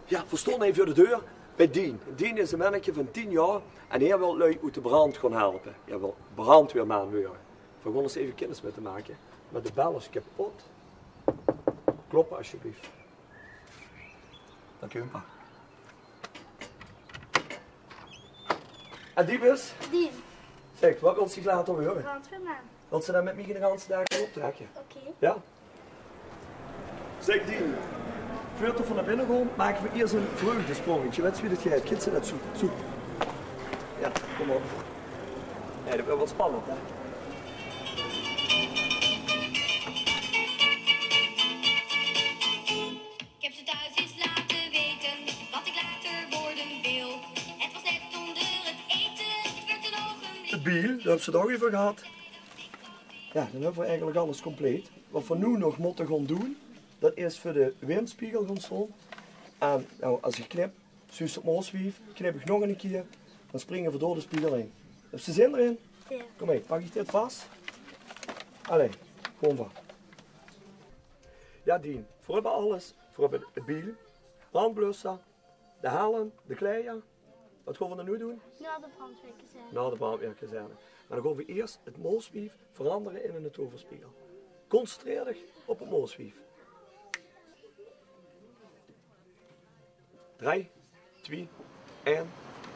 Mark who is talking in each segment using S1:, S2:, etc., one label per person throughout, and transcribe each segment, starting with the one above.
S1: Ja, verstond even voor de deur bij Dien. Dien is een mannetje van 10 jaar en hij wil lui uit de brand gaan helpen. Hij wil brandweerman worden. We gaan eens even kennis met te maken. Maar de bel is kapot. Kloppen alsjeblieft. Dank u, pa. En die bus?
S2: Dien.
S1: Zeg, wat wil ze zich laten horen?
S2: Brandweerman.
S1: Wilt ze dan met mij de hele dag optrekken?
S2: Oké.
S1: Ja? Zeg, Dien. Voordat we van naar binnen gaan, maken we eerst een vreugdesprongetje. Weet je wie dat jij hebt? Kinderen dat zoek. Ja, kom op. Nee, dat wordt wel spannend, hè?
S3: Ik heb ze thuis eens laten weten wat ik later worden wil. Het was net onder het eten, het werd een ogenblik.
S1: De biel, daar hebben ze het ook even gehad. Ja, dan hebben we eigenlijk alles compleet. Wat we nu nog moeten gaan doen, dat is voor de windspiegel gaan staan. En nou, als ik knip, zuus op mooswief, knip ik nog een keer, dan springen we door de spiegel heen. Heb je zin erin?
S2: Ja.
S1: Kom mee, pak ik dit vast. Allee, gewoon van. Ja, Dien, voor hebben alles. Voor hebben het biel, brandblusser, de helm, de kleier. Wat gaan we dan nu doen?
S2: Na de brandweerkazerne.
S1: Na de brandweerkazerne. Maar dan gaan we eerst het mooswief veranderen in een toverspiegel. Concentreer dich op het mooswief. 3, 2, 1.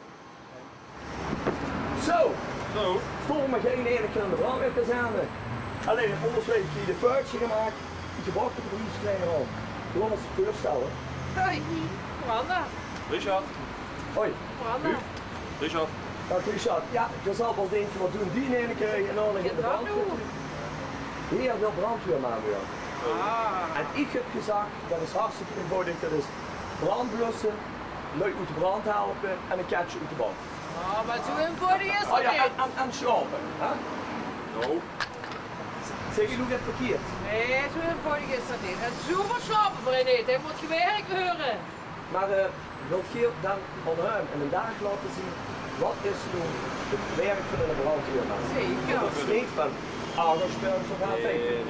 S1: Zo!
S4: Zo.
S1: Stonden maar geen ene keer in de brandweerkazerne. Alleen het mooswief die de vuurtje gemaakt, die gebracht op de briefskleier al. Gewoon als voorstellen.
S5: Hoi, Miranda.
S4: Richard.
S1: Hoi.
S5: Miranda.
S4: Richard.
S1: Dag Richard. Ja, je zal wel denken, wat doen die ene keer en dan in de
S5: dat
S1: brandweer. Hier wil brandweerman weer.
S5: Ah.
S1: En ik heb gezegd, dat is hartstikke eenvoudig, dat is brandblussen, leuk uit de brand helpen en een katje uit de band.
S5: Ah, maar zo eenvoudig is
S1: Oh
S5: het
S1: ja,
S5: niet.
S1: en schrapen. Hè?
S4: Nou.
S1: Zeg je, doe het verkeerd?
S5: Nee, zo eenvoudig is dat niet. En zo wat slapen voor je niet, hij moet je werk horen.
S1: Maar wilt je dan van hem en een dag laten zien, wat is nu het werk van een brandweerman?
S5: Zeker.
S1: Dat is niet van Argosburgers of HV.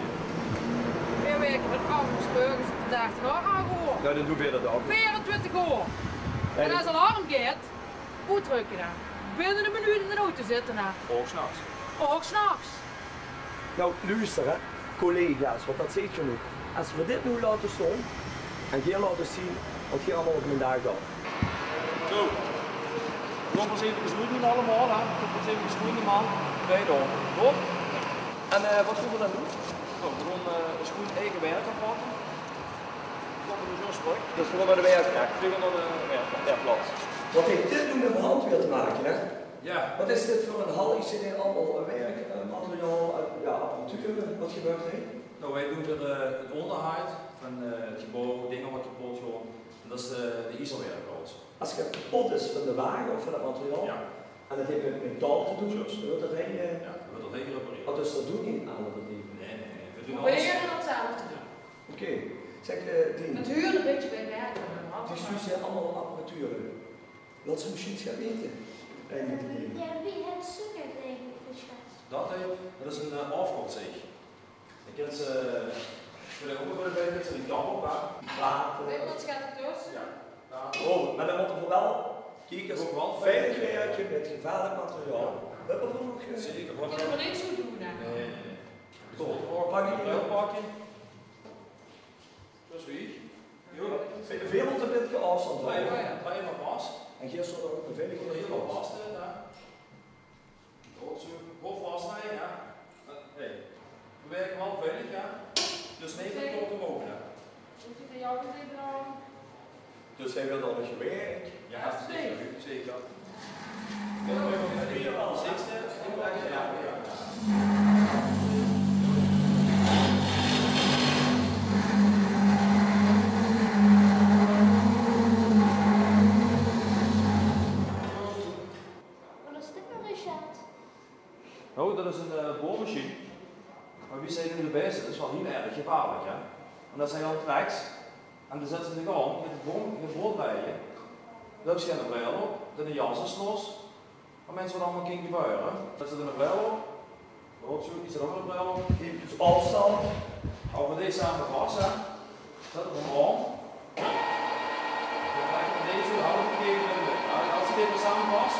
S5: Wij werken met Argosburgers op de dag erna aangehoord.
S1: Ja, dan doe je dat ook.
S5: 24 uur. En als een alarm gaat, hoe druk je dan? Binnen een minuut in de auto zitten dan.
S4: Ook s'nachts.
S5: Ook s'nachts.
S1: Nou, luister hè, collega's, want dat zeg je nu. Als we dit nu laten staan en je laten zien wat je allemaal op mijn dag gaat.
S4: Zo. We gaan eens even gesnoeid doen allemaal, hè. We gaan eens even gesnoeid man. Bij dan. Goed?
S1: En wat gaan we dan doen?
S4: Nou, we gaan eens goed eigen werk afpakken. Dan komen we zo'n sprak.
S1: Dus we gaan naar de werkplek.
S4: We gaan naar de werkplaats.
S1: Wat heeft dit nu met brandweer te maken, hè?
S4: Ja.
S1: Wat is dit voor een hal? Ik zit hier allemaal werk, materiaal, ja, apparatuur. Wat gebeurt er hier?
S4: Nou, wij doen er het onderhoud van het gebouw, dingen wat kapot gaan. Dat is de ISO-werkplaats.
S1: Als het kapot is van de wagen of van het materiaal,
S4: Ja.
S1: en dat heeft met metaal te doen,
S4: Juist.
S1: dan wordt dat heen.
S4: Ja, dat wordt dat heen gerepareerd.
S1: Wat dus dat doet niet aan dat niet.
S4: Nee, nee, nee. We doen
S5: We
S4: alles.
S5: leren hetzelfde doen.
S1: Oké. Zeg, die.
S5: Het huren een beetje bij werken.
S1: Die stuurt zijn allemaal apparatuur. Wat ze misschien gaan weten.
S2: Ja, wie het zoeken eigenlijk geschat?
S4: Dat is een afkortzeeg. Ik ken ze voor de open bij dit, die kap op, hè?
S5: Weet je wat gaat het dus?
S4: Ja.
S1: Oh, maar dan moeten we wel kijkers
S4: Ook wel
S1: veilig werken met gevaarlijk materiaal. We hebben er nog
S4: Zeker.
S5: Ik kan er niks goed doen. Hè.
S4: Nee, nee.
S1: Toch, pak je
S4: Een ruilpakje. Dat is wie? Jo.
S1: veel te dit afstand.
S4: Draai je maar vast.
S1: En gisteren ook een veilig
S4: Heel wel vast, hè? Goed zo. Goed vastrijden, ja. Hey. We werken wel veilig, ja. Dus neem het tot hem open, hè.
S5: Moet je van jou eens even aan?
S1: Dus hij wil dan nog werk.
S4: Ja, zeker. Zeker. Kom maar even op de zitste. Ja, ja.
S2: Wat is dit nou, Richard?
S4: Nou, dat is een boormachine. Maar wie zijn nu de beste? Dat is wel heel erg gevaarlijk, hè. En dat zijn al tracks. En dan zetten ze zich aan met het boordrijden. Dan heb je een bril op, dan de jas is los. Maar mensen worden allemaal kinky buien. Zetten ze er een bril op. Goed zo, die zet ook een bril op.
S1: Dus afstand.
S4: Houden we deze samen vast, hè. Zetten we hem aan. hou ik even. Als het even samenpast.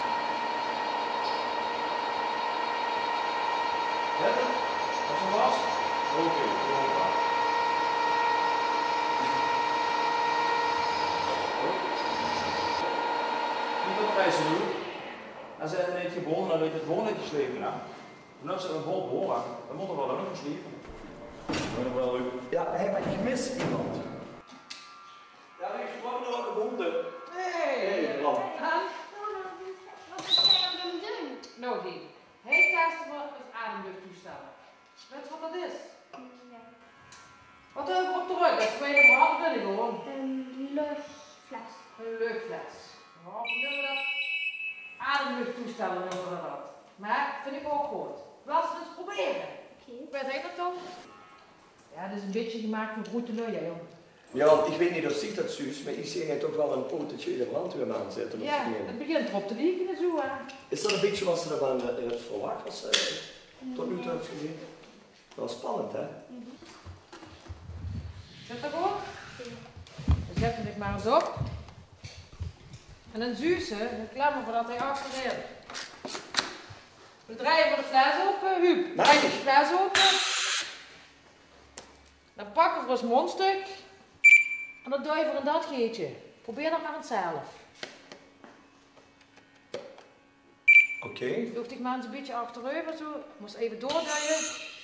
S4: Letten. Als het was. Oké, hoppa. Niet op prijs doen. Als hij net geboren, dan heeft het gewoon net geslepen. Dan als ze een bol boren, dan moet er wel nog geslepen. Dat is wel leuk.
S1: Ja, hij maar ik mis iemand. Ja, ik kwam nog een honden.
S5: Hey,
S1: Bram.
S2: Wat is hij aan het doen?
S5: Nou, die. Hij testen voor het ademluchttoestel. Weet je wat dat is?
S2: Ja.
S5: Wat hebben we op de rug? Dat is tweede brand binnen gewoon.
S2: Een luchtfles.
S5: Een luchtfles. Waarom noemen we dat? Ademluchttoestellen noemen we dat. Maar vind ik ook goed. Laten we het eens proberen.
S2: Oké.
S5: Weet hij dat toch? Ja, dit is een beetje gemaakt van broetelui, joh.
S1: Ja, want ik weet niet of ziet dat Suus, maar ik zie hij toch wel een potentiële brandweerman zitten.
S5: Ja, het begint erop te lieken en zo. Hè.
S1: Is dat een beetje wat ze ervan verwacht als tot nu toe hebt gezien? Wel spannend, hè?
S5: Zit dat goed? Dan zetten we het maar eens op. En dan Suze, dan klemmen we dat hij achterin. We draaien voor de fles open, Huub. Draai de fles open. Dan pakken we ons mondstuk. En dan duiven we in dat geetje. Probeer dat maar eens zelf.
S1: Oké.
S5: Je hoeft ik maar eens een beetje achterover zo. Moest even doorduwen.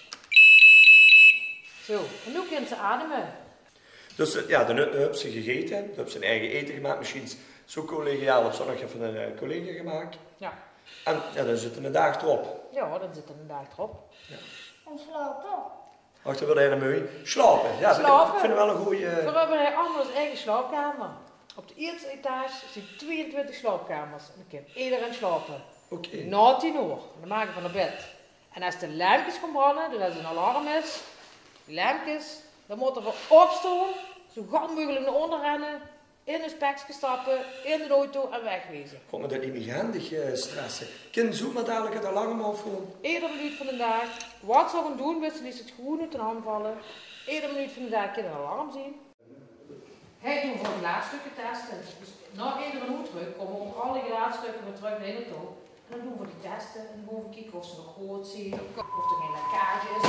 S5: Zo, en nu kunnen ze ademen.
S1: Dus ja, dan hebben ze gegeten, dan hebben ze een eigen eten gemaakt. Misschien zo collegiaal of zo nog even een collega gemaakt.
S5: Ja.
S1: En ja, dan zitten een dag erop.
S5: Ja, dan zit er een dag erop.
S2: En slapen.
S1: Wacht, dat wil hij mooi. Slapen. Ja,
S5: Slapen.
S1: ik vind het wel een goede.
S5: We hebben allemaal een eigen slaapkamer. Op de eerste etage zitten 22 slaapkamers. En dan kan iedereen slapen.
S1: Oké.
S5: Na 10 uur. Dan maken we naar bed. En als de lampjes gaan branden, dus als er een alarm is, lampjes, dan moeten we opstaan, zo gauw mogelijk naar onder rennen, in een spekje stappen, in de auto en wegwezen.
S1: Kom me dat niet meer handig stressen. Kind, zoek maar dadelijk het alarm af gewoon.
S5: Iedere minuut van de dag, wat ze gaan doen, wisten is het gewoon uit de hand vallen. Iedere minuut van de dag kan je een alarm zien. Hij doen voor de laadstukken testen. Dus na iedere noodruk komen ook alle laadstukken weer terug naar de auto. En dan doen we die testen en dan gaan we kijken of ze nog goed zien, of er geen lekkage is.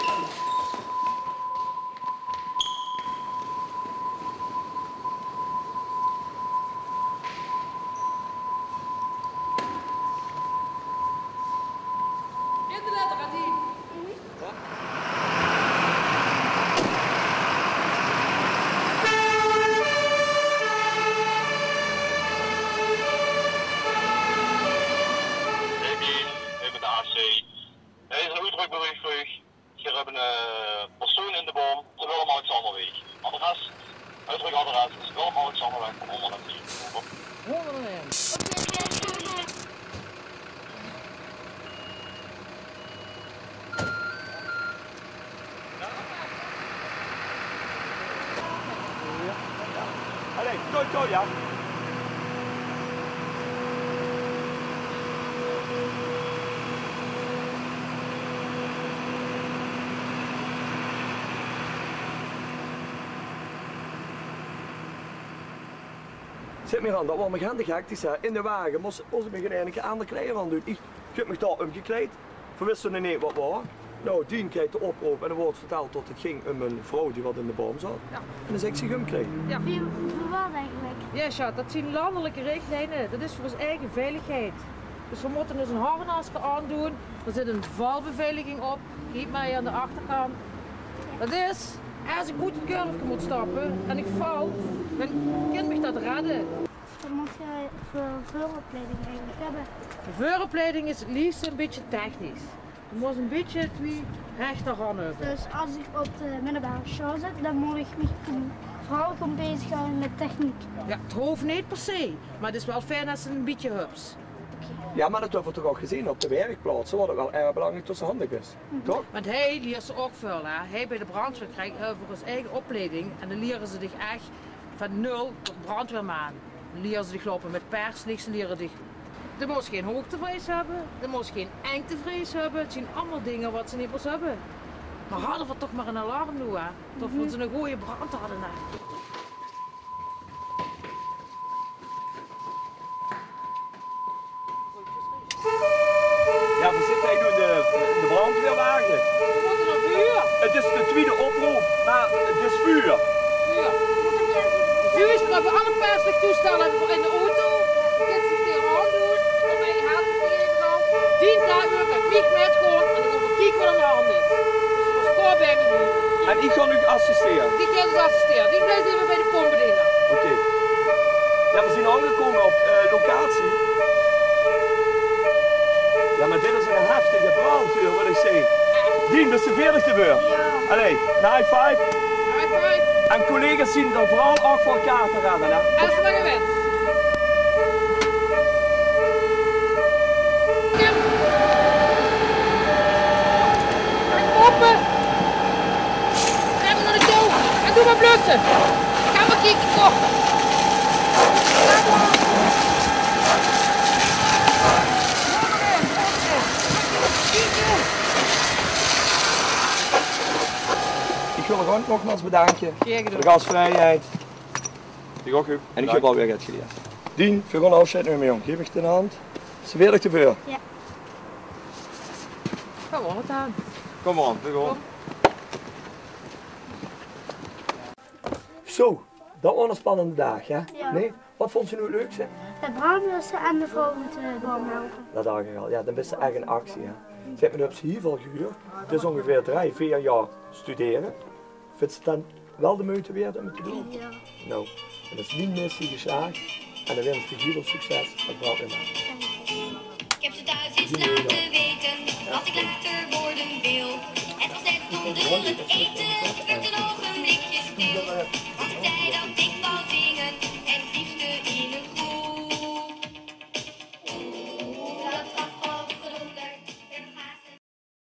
S1: Allee, go, ja. Zit me aan, dat was me handig hectisch in de wagen. Moest ik me eigenlijk aan de kleren aan doen. Ik heb me daar omgekleed. We wisten niet wat was. Nou, die kijkt de oproep en er wordt verteld dat het ging om een vrouw die wat in de boom zat.
S5: Ja.
S1: En dan zeg ik zich omkleden.
S5: Ja.
S2: Voor wat eigenlijk?
S5: Ja, schat, dat zijn landelijke richtlijnen. Dat is voor onze eigen veiligheid. Dus we moeten dus een harnas aandoen. Er zit een valbeveiliging op. Kijk maar aan de achterkant. Dat is, als ik goed het curve moet stappen en ik val, dan kan me dat redden.
S2: Dan moet je voor vuuropleiding eigenlijk hebben.
S5: De vuuropleiding is het liefst een beetje technisch. Je moet een beetje twee rechterhand hebben.
S2: Dus als ik op de middelbare school zit, dan moet ik me vooral gaan bezighouden met techniek.
S5: Ja, het hoeft niet per se, maar het is wel fijn als ze een beetje hups.
S1: Ja, maar dat hebben we toch ook gezien op de werkplaatsen, wat het wel erg belangrijk tussenhandig is. Toch?
S5: Want hij leert ze ook veel. Hè. Hij bij de brandweer krijgt voor zijn eigen opleiding en dan leren ze zich echt van 0 tot brandweerman. Dan leren ze zich lopen met perslicht, ze leren zich. Je moet geen hoogtevrees hebben, je moet geen engtevrees hebben. Het zijn allemaal dingen wat ze niet eens hebben. Maar hadden we toch maar een alarm nu, hè? Toch we ze een goede brand hadden. Hè.
S1: vuur.
S5: Ja. Juist, we hebben alle perslichttoestellen hebben we in de auto. Kids zich hier aandoen. Voor mij haalt het tegen al. 10 dagen met Miek met gewoon. En dan gaan we kijken wat aan de hand is. Dus we scoren bij me nu.
S1: En ik ga nu assisteren.
S5: Die gaat ons assisteren. Die blijft even bij de pompbediener.
S1: Oké. Ja, we zijn aangekomen op locatie. Ja, maar dit is een heftige brandweer, wil ik zeggen. Dien, dat is de 40e beurt. Allee, een high five.
S5: High five.
S1: En collega's zien er vooral ook voor elkaar te redden, hè?
S5: Als we gewend. Open. Gaan we naar de toe. En doe maar blussen. Gaan we kijken, toch.
S1: Ik wil gewoon nogmaals bedanken
S5: Graag
S1: voor
S5: gedaan.
S1: de gastvrijheid.
S4: Ik ook, Huub.
S1: En ik heb alweer het geleerd. Dien, voor gewoon afscheid met me, jong. Geef ik het in de hand. Het is 40 beurt.
S5: Gewoon het aan.
S4: Kom on, doe gewoon.
S1: Zo, dat was een spannende dag, hè?
S2: Ja.
S1: Nee? Wat vond je nu het leukste?
S2: Het brandblussen en de vrouw met de boom helpen.
S1: Dat dacht ik al. Ja, dan is ze echt in actie, hè? Ze hebben me op hier veel gehuurd. Het is ongeveer 3-4 jaar studeren. Vindt ze het dan wel de moeite waard om het te doen?
S2: Ja.
S1: Nou, en dat is niet missie geslaagd. En dan wens ik heel succes met brandweerman.
S3: Ik heb ze thuis eens laten weten wat ik later worden wil. Het was net onder het eten.